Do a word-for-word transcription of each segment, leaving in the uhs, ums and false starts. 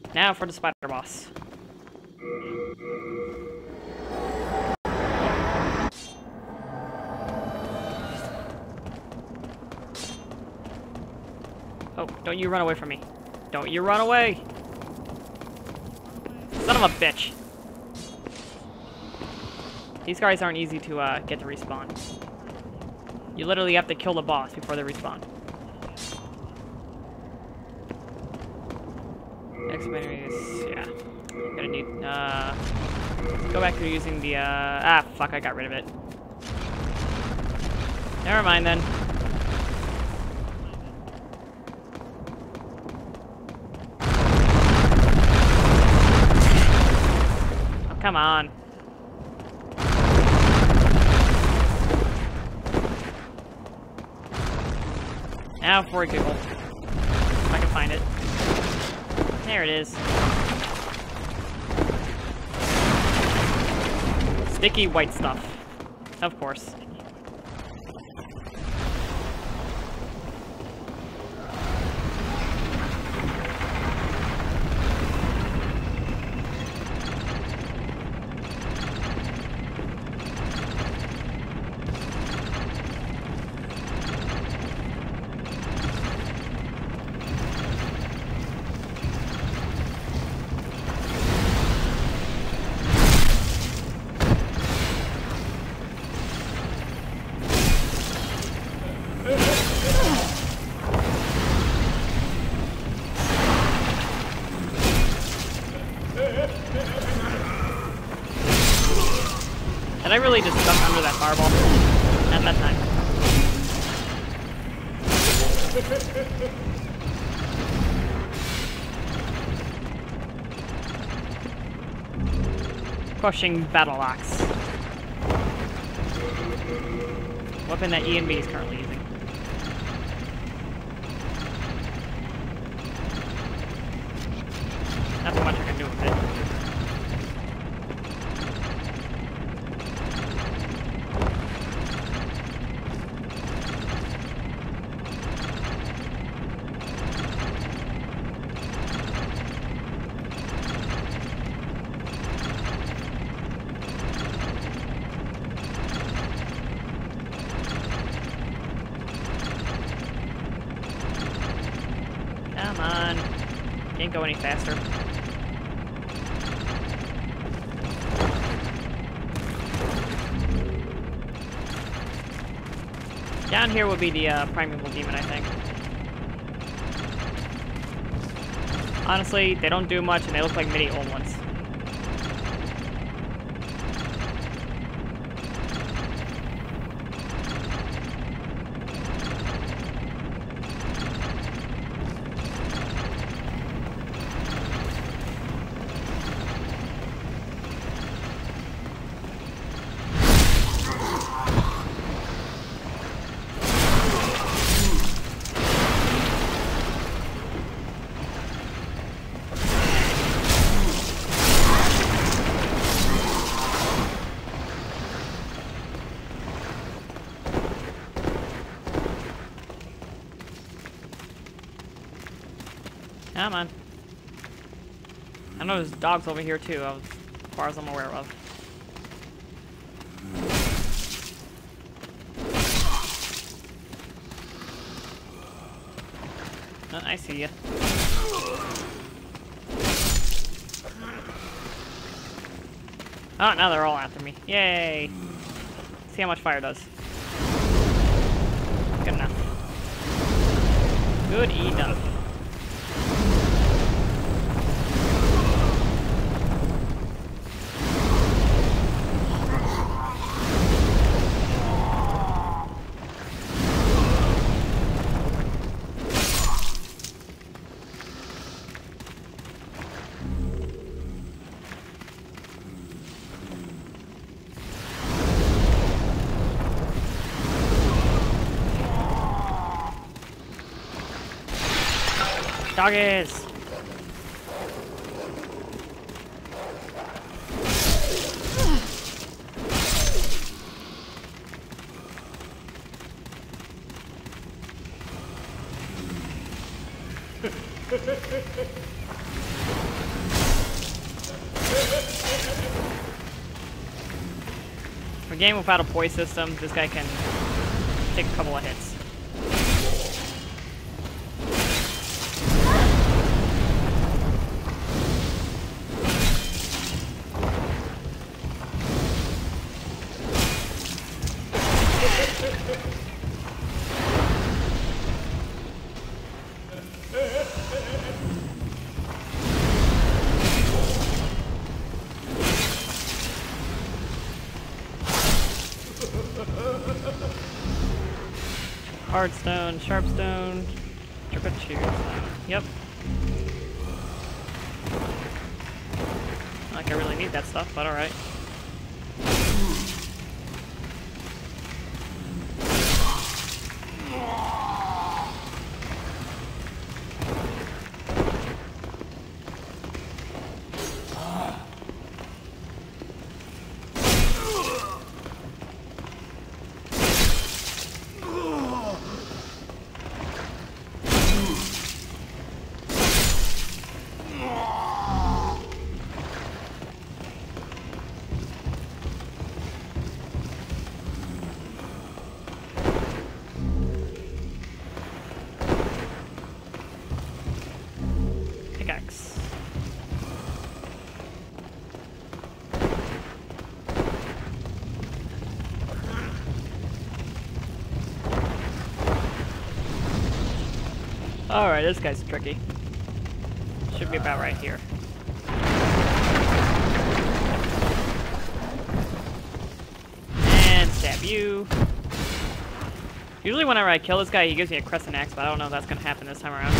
Now for the spider boss. Oh, don't you run away from me. Don't you run away! Son of a bitch! These guys aren't easy to uh, get to respawn. You literally have to kill the boss before they respawn. Next menu is, yeah. Gonna need, uh... let's go back to using the, uh... ah, fuck, I got rid of it. Never mind then. Oh, come on. Now for a giggle. If I can find it. There it is. Sticky white stuff. Of course. Did I really just jump under that fireball? At that time. Crushing battle axe. Weapon that E and B is currently using. Nothing much I can do with it. Come on. Can't go any faster. Down here will be the uh, primeval demon, I think. Honestly, they don't do much and they look like mini old ones. Come on. I know there's dogs over here too, as far as I'm aware of. Oh, I see ya. Oh, now they're all after me. Yay! See how much fire does. Good enough. Good enough. Doggies! For a game without a poise system, this guy can take a couple of hits. Hardstone, Sharpstone, Triple Stone. Yep. Not like I really need that stuff, but alright. Pickaxe. Alright, this guy's tricky. Should be about right here. And stab you. Usually whenever I kill this guy, he gives me a crescent axe, but I don't know if that's gonna happen this time around.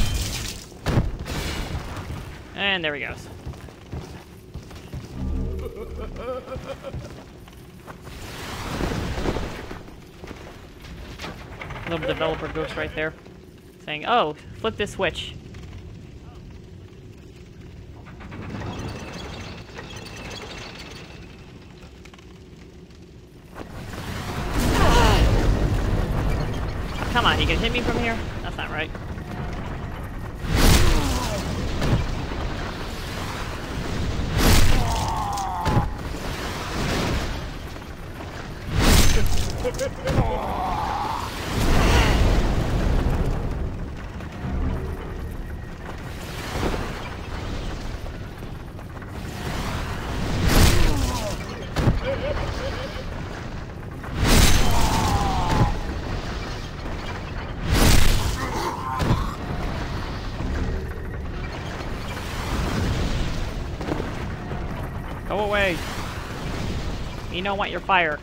And there he goes. Little developer ghost right there. Saying, oh, flip this switch. Oh, come on, you can hit me from here? That's not right. Go away. You don't want your fire.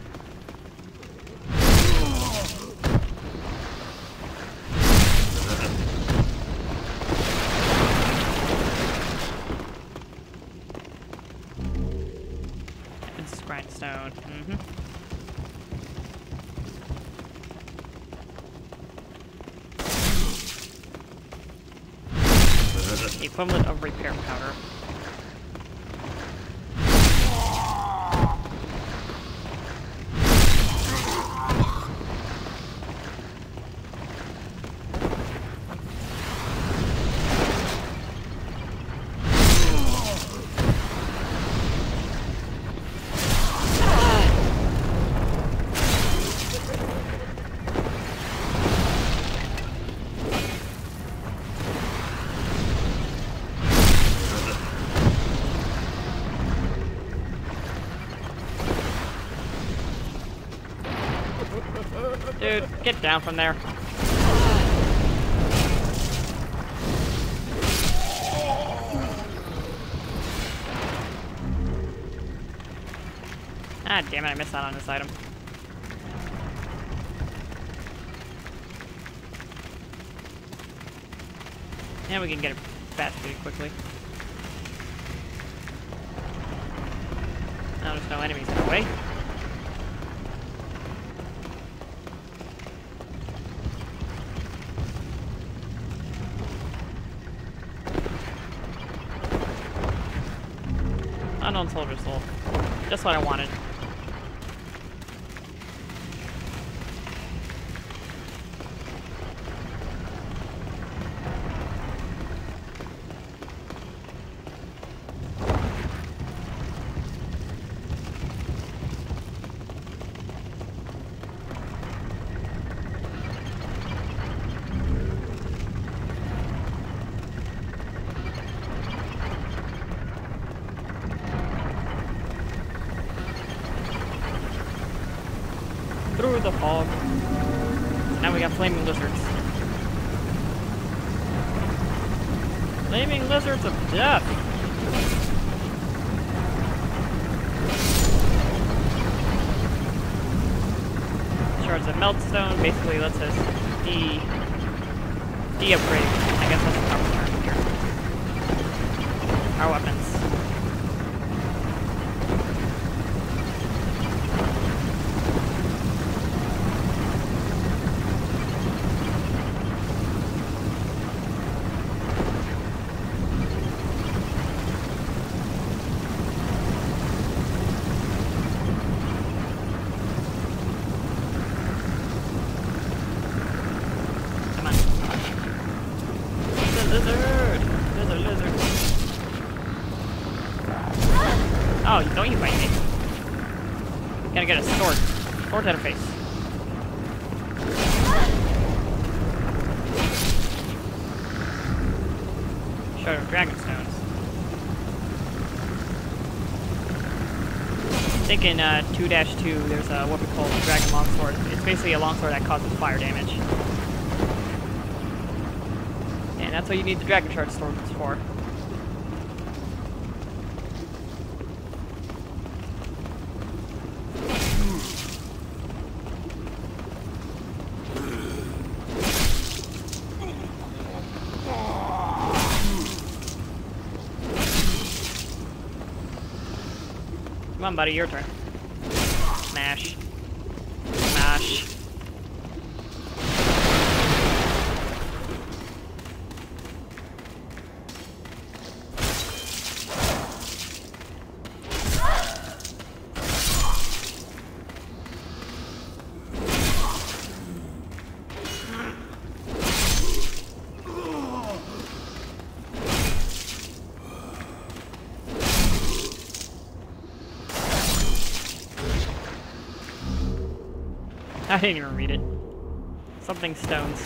It's grindstone. Mm-hmm. The equivalent of repair powder. Dude, get down from there. Ah, damn it, I missed out on this item. And we can get it fast pretty quickly. Now there's no enemies in the way. Unknown Soldier Soul. Just what I wanted. the fog. So now we got flaming lizards. Flaming lizards of death! Shards of meltstone basically lets us de... de-upgrade. I guess that's the proper term here. Our weapons. Oh, don't you bite me. Gotta get a sword. Sword to the face. Shard of dragon stones. I think in uh, two dash two there's uh, what we call the dragon longsword. It's basically a longsword that causes fire damage. And that's what you need the dragon shard swords for. Come on, buddy, your turn. Smash. Smash. I didn't even read it. Something stones.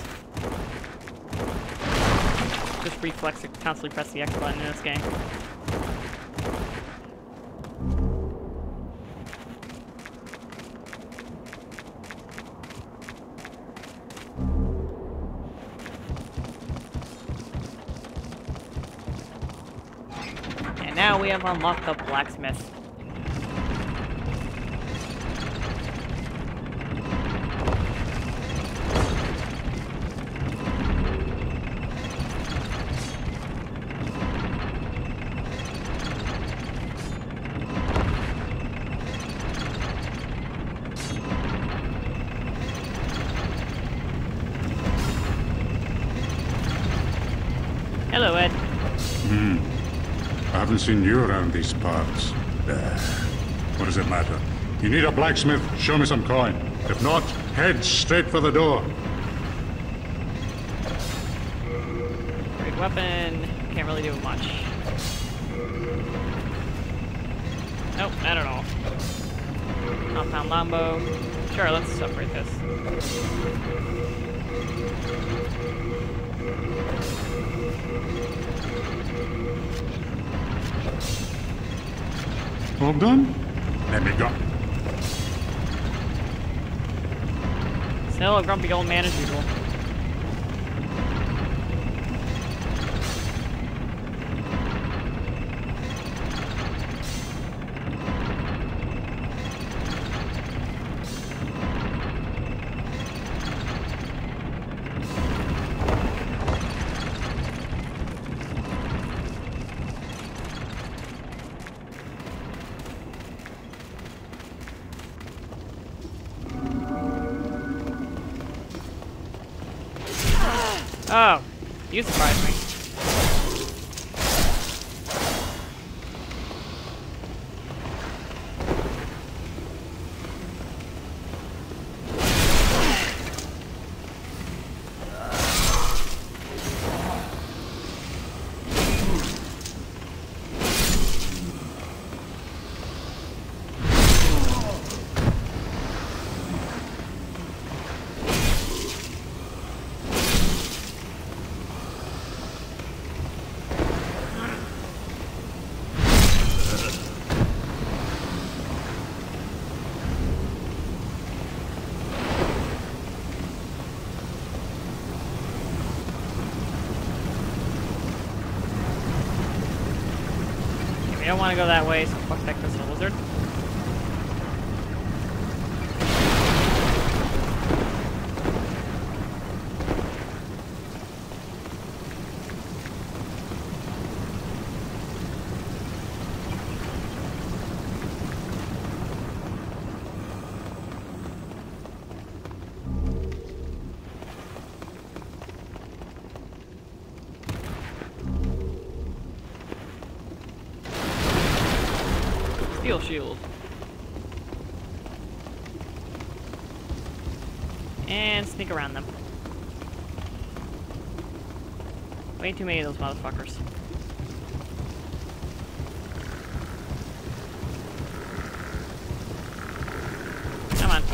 Just reflex to constantly press the X button in this game. And now we have unlocked the blacksmith. Hello, Ed. Hmm. I haven't seen you around these parts. Uh, what does it matter? You need a blacksmith? Show me some coin. If not, head straight for the door. Great weapon. Can't really do much. Nope, not at all. Compound longbow. Sure, let's upgrade this. All done? Let me go. Still a grumpy old man as usual. Oh, you surprised me. don't want to go that way, so fuck that crystal lizard. Steel shield. And sneak around them. Way too many of those motherfuckers. Come on.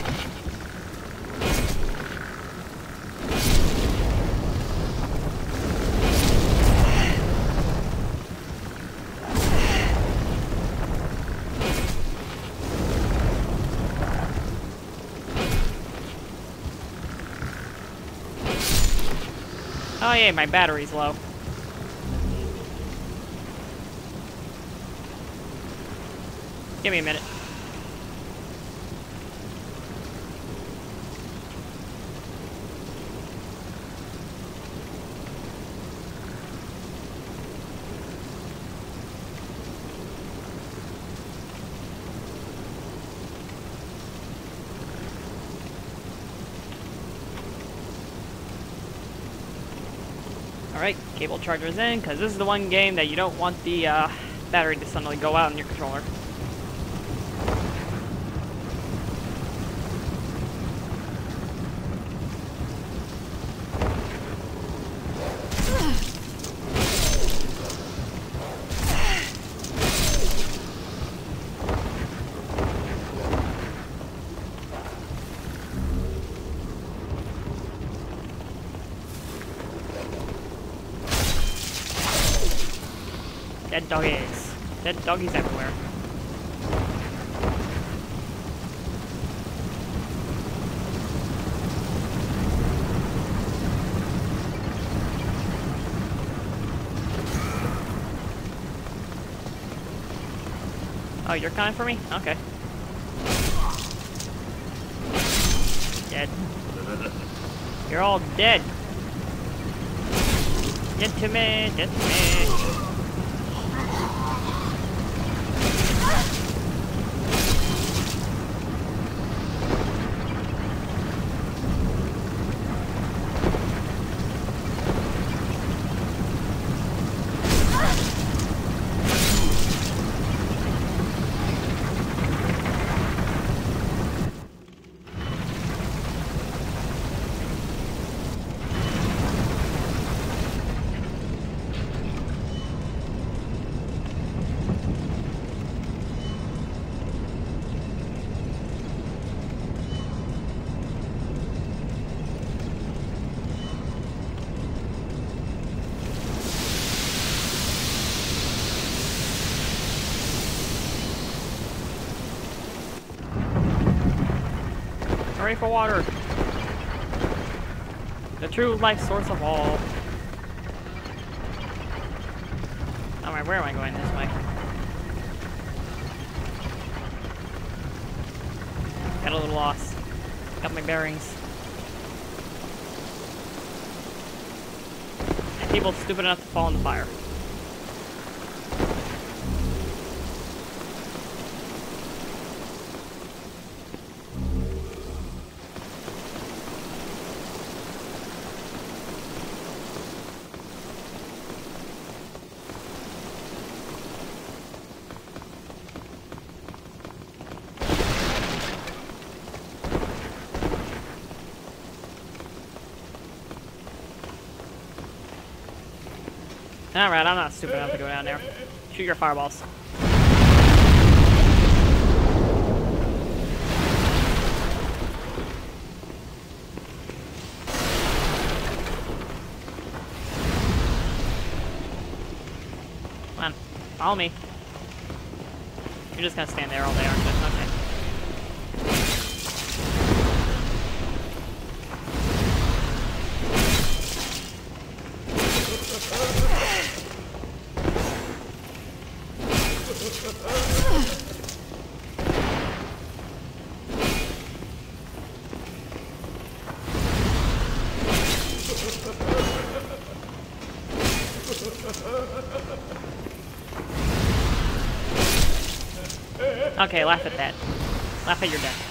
Oh yeah, my battery's low. Give me a minute. Alright, cable charger's in, because this is the one game that you don't want the uh, battery to suddenly go out in your controller. Dead doggies. Dead doggies everywhere. Oh, you're coming for me? Okay. Dead. You're all dead. Get to me, get to me. Hurry for water. The true life source of all. Alright, where am I going this way? Got a little lost. Got my bearings. And people stupid enough to fall in the fire. Alright, I'm not stupid enough to go down there. Shoot your fireballs. Come on, follow me. You're just gonna stand there all day, aren't you? Okay. Okay, laugh at that. Laugh at your death.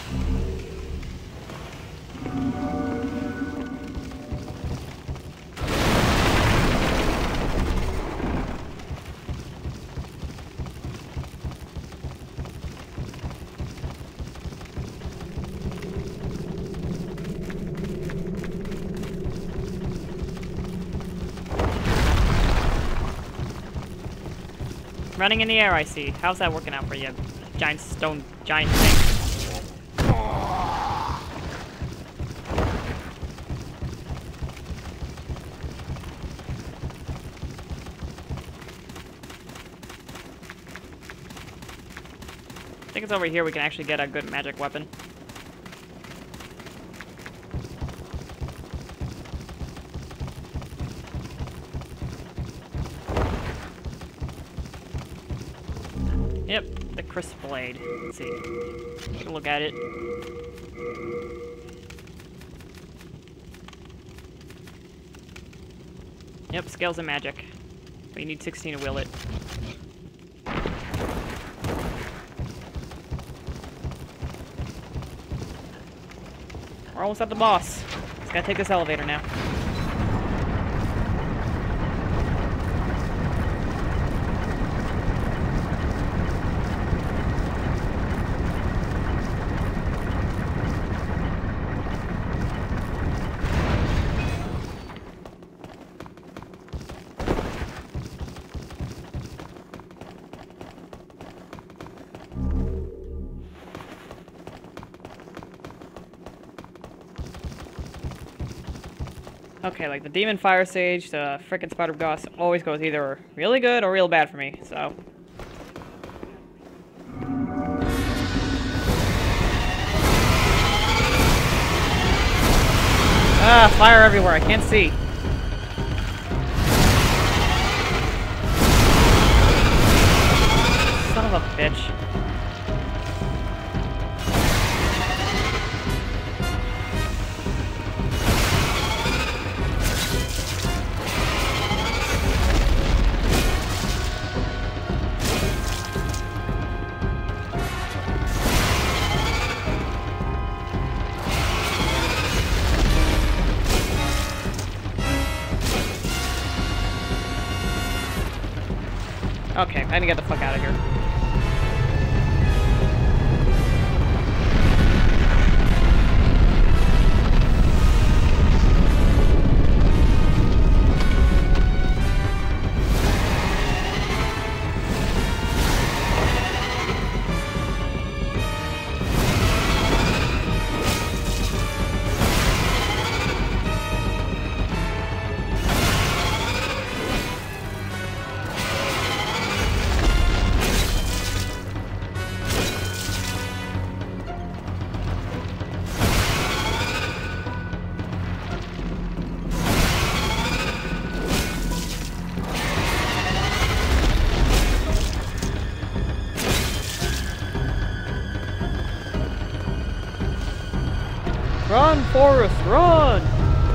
Running in the air, I see. How's that working out for you? Giant stone, giant thing. I think it's over here we can actually get a good magic weapon. Yep, the crisp blade. Let's see. Take a look at it. Yep, scales of magic. But you need sixteen to wield it. We're almost at the boss. Just gotta take this elevator now. Okay, like the Demon Fire Sage, the frickin' Spider Boss always goes either really good or real bad for me, so. Ah, fire everywhere, I can't see. Son of a bitch. Okay, I need to get the fuck out of here. Run, Forrest, run!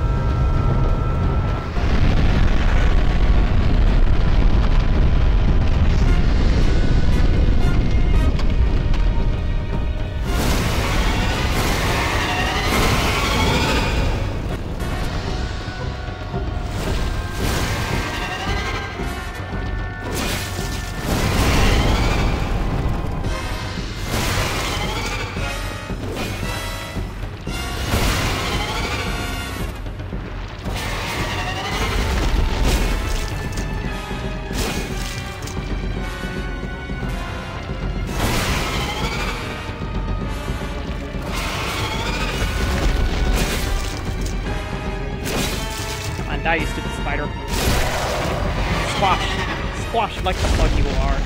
Die, you stupid spider. Squash. Squash like the fuck you are.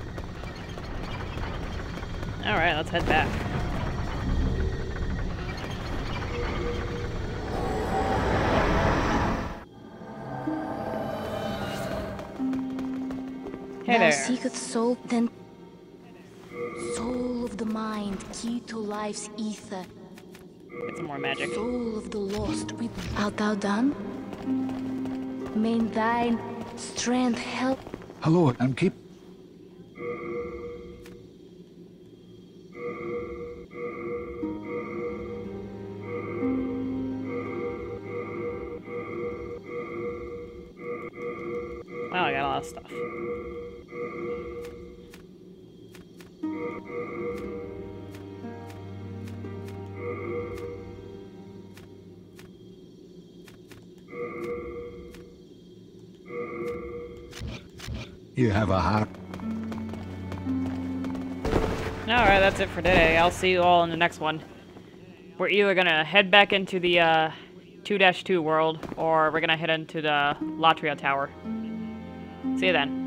Alright, let's head back. Hey Thou there. seeketh soul, then soul of the mind, key to life's ether. Get some more magic. Soul of the lost, with art thou done? May thine strength help. Hello, I'm keep. Wow, I got a lot of stuff. You have a heart. Alright, that's it for today. I'll see you all in the next one. We're either gonna head back into the uh, two dash two world, or we're gonna head into the Latria Tower. See you then.